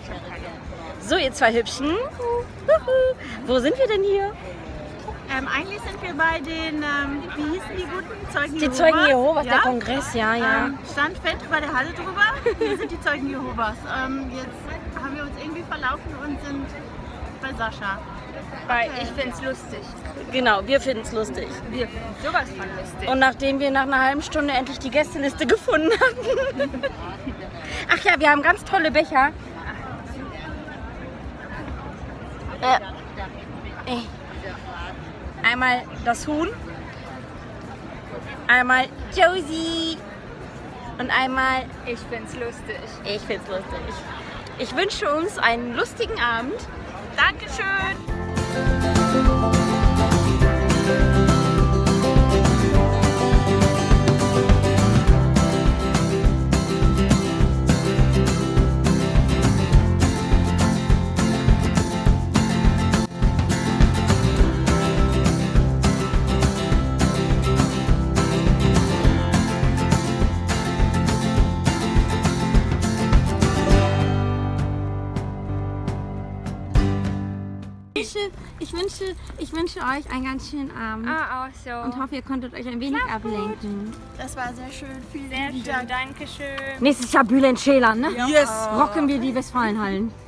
So, ihr zwei Hübschen. Wo sind wir denn hier? Eigentlich sind wir bei den, wie hießen die guten? Zeugen Die Jehovas. Zeugen Jehovas, der Kongress, ja. Stand fett über der Halle drüber. Hier sind die Zeugen Jehovas. Jetzt haben wir uns irgendwie verlaufen und sind bei Sascha. Weil ich finde es lustig. Genau, wir finden es lustig. Wir finden sowas von lustig. Und nachdem wir nach einer halben Stunde endlich die Gästeliste gefunden hatten. Ach ja, wir haben ganz tolle Becher. Einmal das Huhn, einmal Josie und einmal Ich finde es lustig. ich find's lustig. Ich wünsche uns einen lustigen Abend. Dankeschön! Ich wünsche euch einen ganz schönen Abend Auch so. und hoffe, ihr konntet euch ein wenig ablenken. Das war sehr schön. Vielen Sehr lieben schön, Dank. danke schön. Nächstes Jahr Bülent Schelan, ne? Yes! Rocken wir die Westfalenhallen.